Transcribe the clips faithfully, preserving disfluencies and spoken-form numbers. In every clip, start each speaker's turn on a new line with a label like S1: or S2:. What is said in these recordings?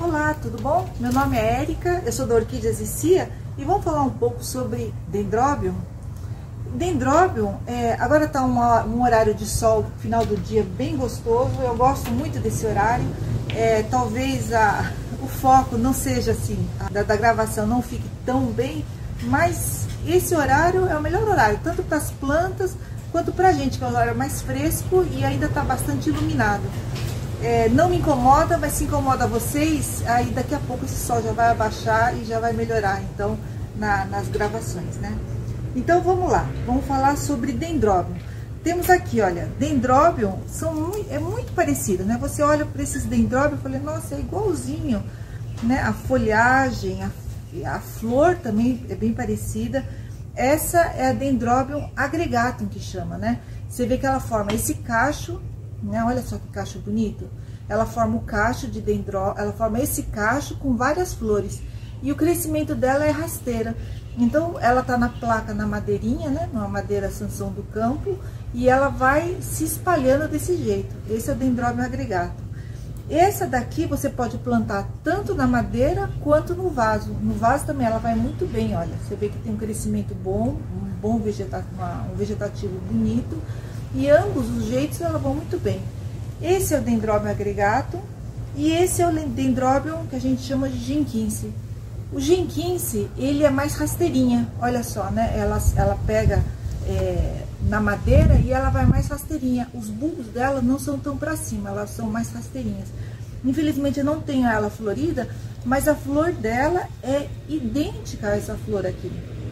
S1: Olá, tudo bom? Meu nome é Érica, eu sou da Orquídeas e Cia e vamos falar um pouco sobre dendróbio. Dendróbio, é, agora está um, um horário de sol, final do dia, bem gostoso, eu gosto muito desse horário. É, talvez a, o foco não seja assim, a, da, da gravação não fique tão bem, mas esse horário é o melhor horário, tanto para as plantas quanto para a gente, que é um horário mais fresco e ainda está bastante iluminado. É, não me incomoda, mas se incomoda vocês, aí daqui a pouco esse sol já vai abaixar e já vai melhorar, então, na, nas gravações, né? Então vamos lá, vamos falar sobre dendróbio. Temos aqui, olha, dendróbio são muito, é muito parecido, né? Você olha para esses dendróbios e fala, nossa, é igualzinho, né? A folhagem, a, a flor também é bem parecida. Essa é a dendróbio agregatum que chama, né? Você vê que ela forma esse cacho, né? Olha só que cacho bonito. Ela forma o cacho de dendróbio, ela forma esse cacho com várias flores. E o crescimento dela é rasteira. Então, ela tá na placa, na madeirinha, né? Numa madeira Sansão do campo. E ela vai se espalhando desse jeito. Esse é o dendróbio agregatum. Essa daqui você pode plantar tanto na madeira quanto no vaso. No vaso também ela vai muito bem, olha. Você vê que tem um crescimento bom, um bom vegetativo, um vegetativo bonito. E ambos os jeitos ela vão muito bem. Esse é o dendróbio agregatum e esse é o dendróbio que a gente chama de Jenkins. O Jenkins, ele é mais rasteirinha, olha só, né? Ela, ela pega é, na madeira e ela vai mais rasteirinha. Os bulbos dela não são tão para cima, elas são mais rasteirinhas. Infelizmente eu não tenho ela florida, mas a flor dela é idêntica a essa flor aqui.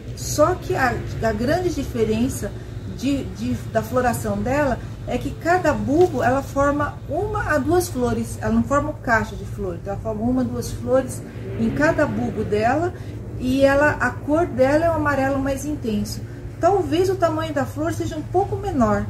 S1: Só que a, a grande diferença De, de, da floração dela é que cada bulbo ela forma uma a duas flores, ela não forma um cacho de flores, ela forma uma, duas flores em cada bulbo dela e ela, a cor dela é um amarelo mais intenso. Talvez o tamanho da flor seja um pouco menor,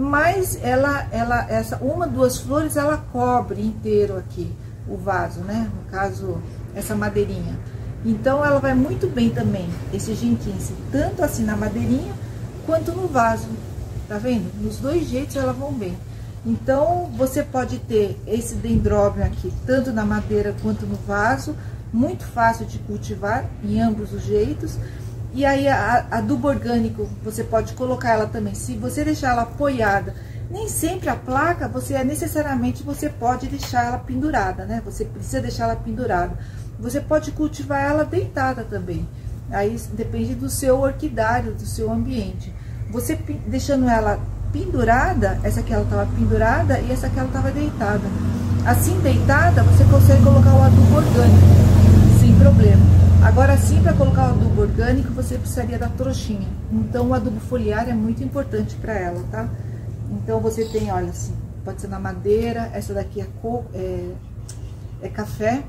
S1: mas ela, ela, essa uma, duas flores ela cobre inteiro aqui o vaso, né? No caso, essa madeirinha. Então ela vai muito bem também, esse Jenkins, tanto assim na madeirinha quanto no vaso, tá vendo? Nos dois jeitos elas vão bem. Então, você pode ter esse dendróbio aqui, tanto na madeira quanto no vaso, muito fácil de cultivar, em ambos os jeitos. E aí, a, a adubo orgânico, você pode colocar ela também, se você deixar ela apoiada, nem sempre a placa, você é necessariamente, você pode deixar ela pendurada, né? Você precisa deixar ela pendurada. Você pode cultivar ela deitada também. Aí depende do seu orquidário, do seu ambiente. Você deixando ela pendurada, essa aqui ela estava pendurada e essa aqui ela estava deitada. Assim deitada, você consegue colocar o adubo orgânico, sem problema. Agora sim, para colocar o adubo orgânico, você precisaria da trouxinha. Então o adubo foliar é muito importante para ela, tá? Então você tem, olha assim, pode ser na madeira, essa daqui é, co, é, é café.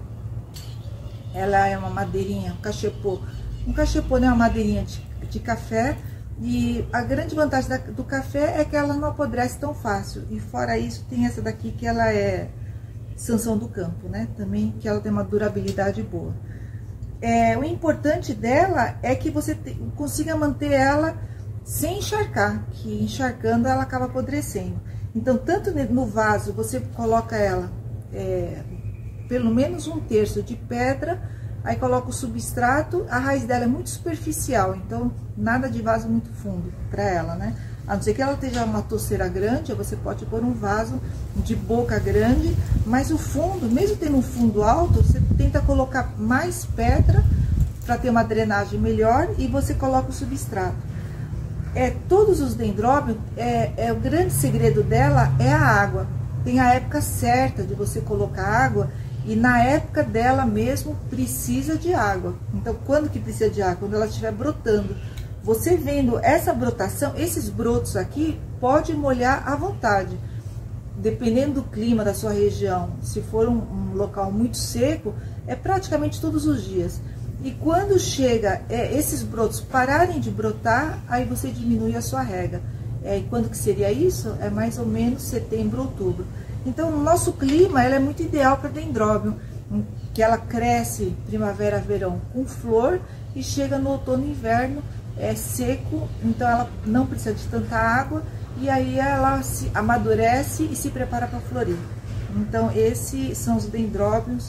S1: Ela é uma madeirinha, um cachepô. Um cachepô é uma madeirinha de, de café e a grande vantagem da, do café é que ela não apodrece tão fácil. E fora isso, tem essa daqui que ela é Sansão do campo, né? Também que ela tem uma durabilidade boa. É, o importante dela é que você te, consiga manter ela sem encharcar, que encharcando ela acaba apodrecendo. Então, tanto no vaso, você coloca ela é, pelo menos um terço de pedra. Aí coloca o substrato, a raiz dela é muito superficial, então nada de vaso muito fundo para ela, né? A não ser que ela esteja uma toceira grande, você pode pôr um vaso de boca grande, mas o fundo, mesmo tendo um fundo alto, você tenta colocar mais pedra para ter uma drenagem melhor e você coloca o substrato. É, todos os dendróbios, é, é, o grande segredo dela é a água. Tem a época certa de você colocar água. E na época dela mesmo precisa de água. Então, quando que precisa de água? Quando ela estiver brotando. Você vendo essa brotação, esses brotos aqui, pode molhar à vontade. Dependendo do clima da sua região, se for um, um local muito seco, é praticamente todos os dias. E quando chega é, esses brotos pararem de brotar, aí você diminui a sua rega. É, e quando que seria isso? É mais ou menos setembro, outubro. Então, o nosso clima ela é muito ideal para dendróbio, que ela cresce primavera, verão com flor e chega no outono e inverno é seco, então ela não precisa de tanta água e aí ela se amadurece e se prepara para florir. Então, esses são os dendróbios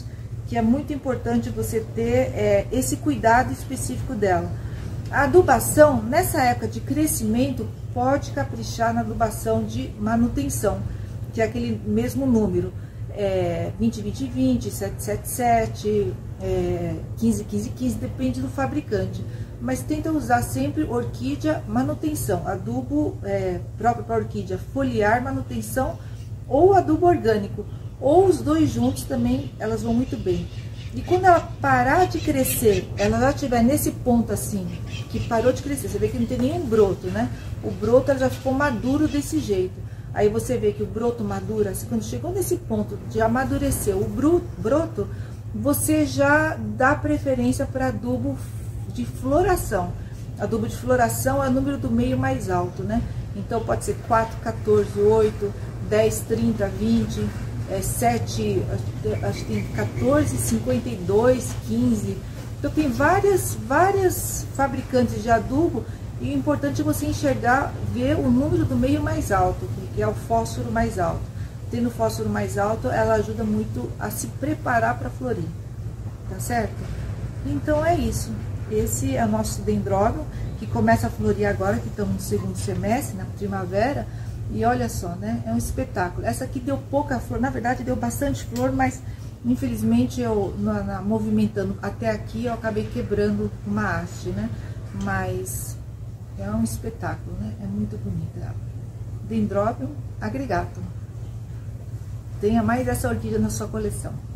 S1: que é muito importante você ter é, esse cuidado específico dela. A adubação, nessa época de crescimento, pode caprichar na adubação de manutenção, que é aquele mesmo número, é, vinte, vinte, vinte, sete, sete, sete, é, quinze, quinze, quinze, depende do fabricante. Mas tenta usar sempre orquídea manutenção, adubo é, próprio para orquídea foliar manutenção ou adubo orgânico, ou os dois juntos também, elas vão muito bem. E quando ela parar de crescer, ela já estiver nesse ponto assim, que parou de crescer, você vê que não tem nenhum broto, né? O broto ela já ficou maduro desse jeito. Aí você vê que o broto madura, assim, quando chegou nesse ponto de amadurecer o broto, você já dá preferência para adubo de floração. Adubo de floração é o número do meio mais alto, né? Então pode ser quatro, quatorze, oito, dez, trinta, vinte, é, sete, acho que tem quatorze, cinquenta e dois, quinze. Então tem várias, várias fabricantes de adubo e o importante é você enxergar, ver o número do meio mais alto, que é o fósforo mais alto. Tendo fósforo mais alto, ela ajuda muito a se preparar para florir, tá certo? Então é isso. Esse é o nosso dendróbio, que começa a florir agora, que estamos no segundo semestre, na primavera. E olha só, né? É um espetáculo. Essa aqui deu pouca flor, na verdade deu bastante flor, mas infelizmente eu, na, na, movimentando até aqui, eu acabei quebrando uma haste, né? Mas é um espetáculo, né? É muito bonita. Dendróbio agregatum. Tenha mais essa orquídea na sua coleção.